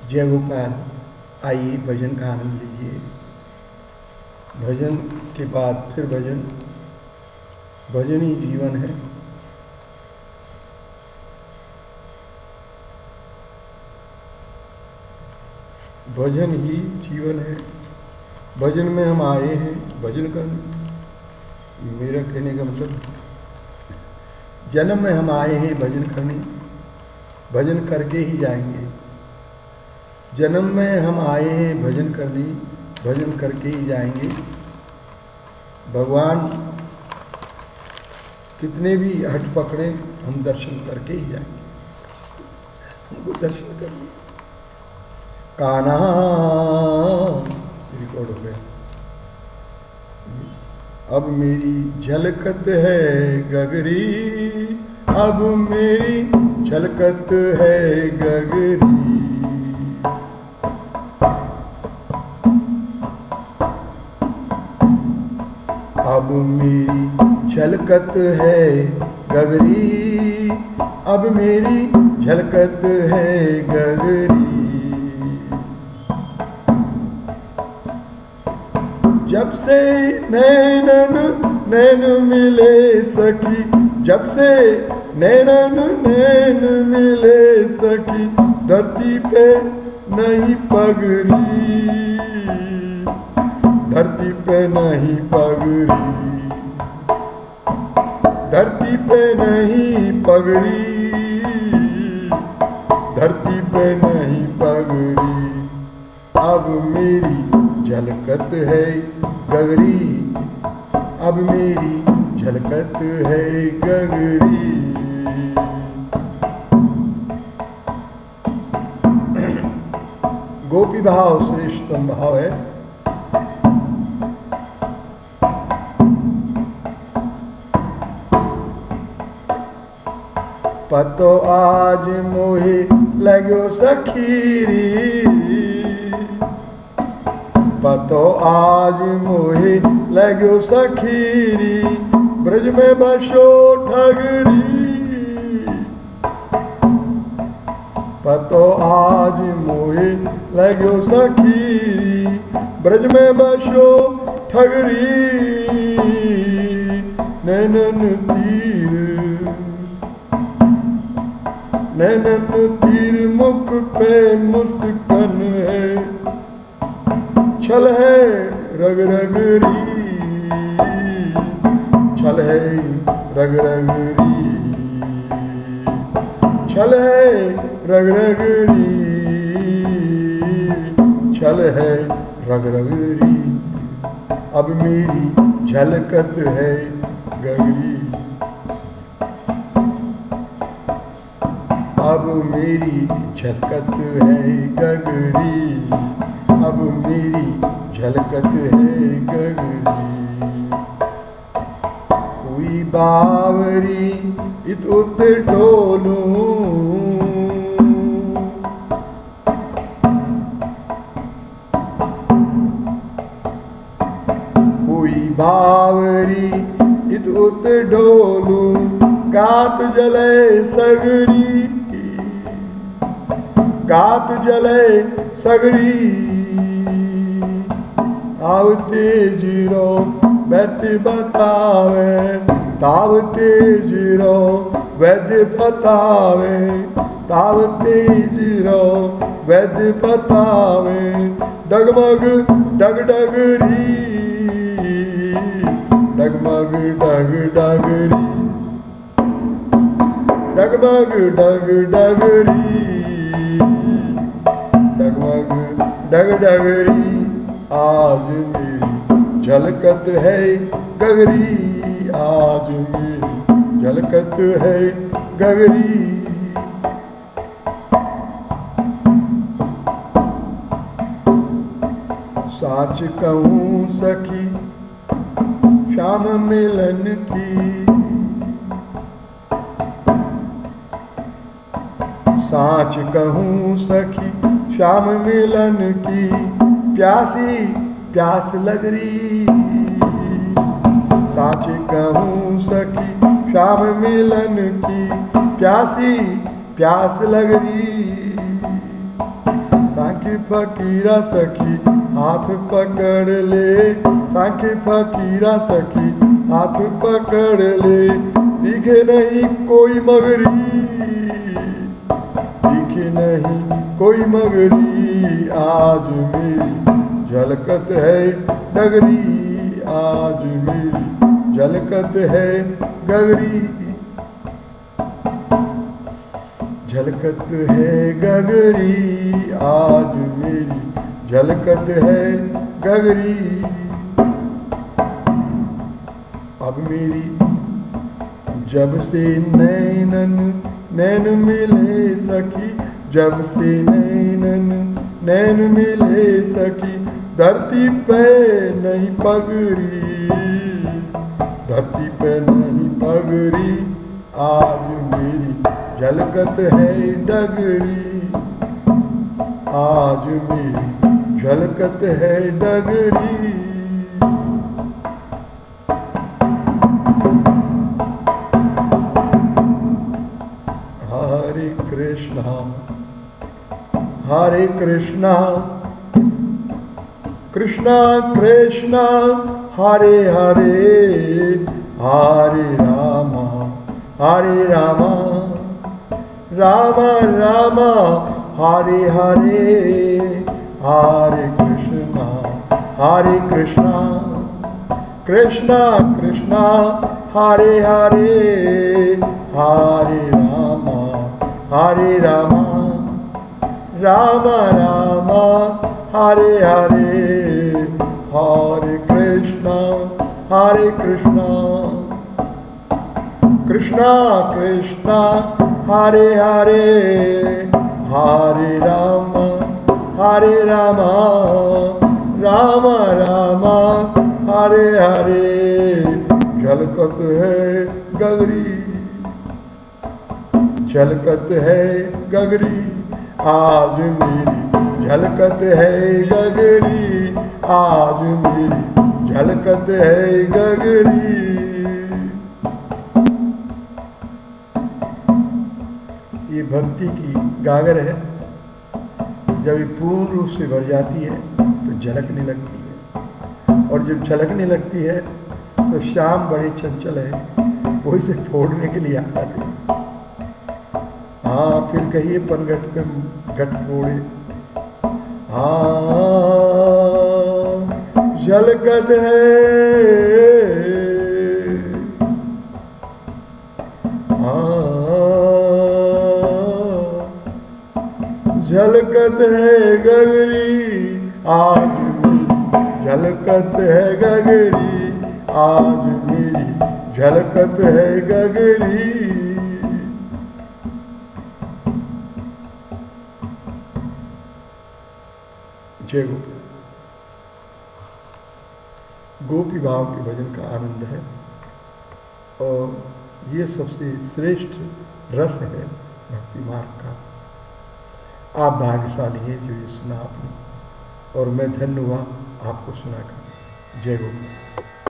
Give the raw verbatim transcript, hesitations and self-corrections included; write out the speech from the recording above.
जय गोपाल। आइए भजन का आनंद लीजिए। भजन के बाद फिर भजन, भजन ही जीवन है। भजन ही जीवन है। भजन में हम आए हैं भजन करने। मेरा कहने का मतलब, जन्म में हम आए हैं भजन करने, भजन करके ही जाएंगे। जन्म में हम आए हैं भजन करने, भजन करके ही जाएंगे। भगवान कितने भी हट पकड़े, हम दर्शन करके ही जाएंगे। हमको दर्शन करने कान्हा रिकॉर्ड हो गया। अब मेरी झलकत है गगरी, अब मेरी झलकत है गगरी। अब मेरी झलकत है गगरी, अब मेरी झलकत है गगरी। जब से नैनन नैन मिले सखी, जब से नैनन नैन मिले सखी, धरती पे नहीं पगरी, धरती पे नहीं पगरी, धरती पे नहीं पगरी, धरती पे नहीं पगरी। अब मेरी झलकत है गगरी, अब मेरी झलकत है गगरी। गोपी भाव श्रेष्ठतम भाव है। पतो आज मोहे लगो सखीरी, पतो आज मोहे लगो सखीरी, ब्रज में बसो ठगरी। पतो आज मोहे लगो सखीरी, ब्रज में बसो ठगरी। नैनन तीर, नैनन तीर मुख पे मुस्कान है, छल है रग रगरी, छल है रग रगरी, छल है रग रगरी, छल है रग रगरी। अब मेरी झलकत है गगरी, अब मेरी झलकत है गगरी, अब मेरी झलकत है गगरी। हुई बावरी इत उत डोलूं, हुई बावरी इत उत डोलूं, गात जले सगरी, गात जले सगरी। ताव तेजीरो वैद्य बतावे, ताव तेजीरो वैद्य बतावे, ताव तेजीरो वैद्य बतावे। डगमग डग डगरी, डगमग डग डगरी, डगमग डग डगरी, डगमग डग डगरी। आज मेरी झलकत है गगरी, आज मेरी झलकत है गगरी। साच कहूँ सखी श्याम मिलन की, साच कहूँ सखी श्याम मिलन की, प्यासी प्यास लगरी। साच कहूँ सखी श्याम मिलन की, प्यासी प्यास लगरी। सांख्य फकीरा सखी हाथ पकड़ ले, सांख्य फकीरा सखी हाथ पकड़ ले, दिखे नहीं कोई मगरी, दिखे नहीं कोई मगरी, आज मेरी झलकत है डगरी, आज मेरी झलकत है गगरी, झलकत है गगरी, आज मेरी झलकत है गगरी। अब मेरी जब से नैनन नैन मिले सखी, जब से नैनन नैन मिले सखी, धरती पे नहीं पगरी, धरती पे नहीं पगरी, आज मेरी झलकत है डगरी, आज मेरी झलकत है डगरी। हरे कृष्णा हरे कृष्णा कृष्णा कृष्णा हरे हरे, हरे रामा हरे रामा, रामा रामा हरे हरे, हरे कृष्णा हरे कृष्णा, कृष्णा कृष्णा हरे हरे, हरे रामा हरे रामा, रामा रामा हरे हरे, हरे कृष्णा हरे कृष्णा, कृष्णा कृष्णा हरे हरे, हरे रामा हरे रामा, रामा रामा हरे हरे, झलकत है गगरी, झलकत है गगरी, आज मेरी झलकत है गगरी, आज मेरी झलकत है गगरी। ये भक्ति की गागर है, जब ये पूर्ण रूप से भर जाती है तो झलकने लगती है, और जब झलकने लगती है तो श्याम बड़े चंचल है, वो इसे फोड़ने के लिए आ जाते हैं। हाँ फिर कहिए पनघट पे घट फोड़े, हाँ झलकत है, हाँ झलकत है गगरी, आज मेरी झलकत है गगरी, आज मेरी झलकत है गगरी। जय गोपाल। गोपी भाव के भजन का आनंद है, और ये सबसे श्रेष्ठ रस है भक्ति मार्ग का। आप भाग्यशाली हैं जो ये सुना आपने, और मैं धन्य हुआ आपको सुनाकर। जय गोपाल।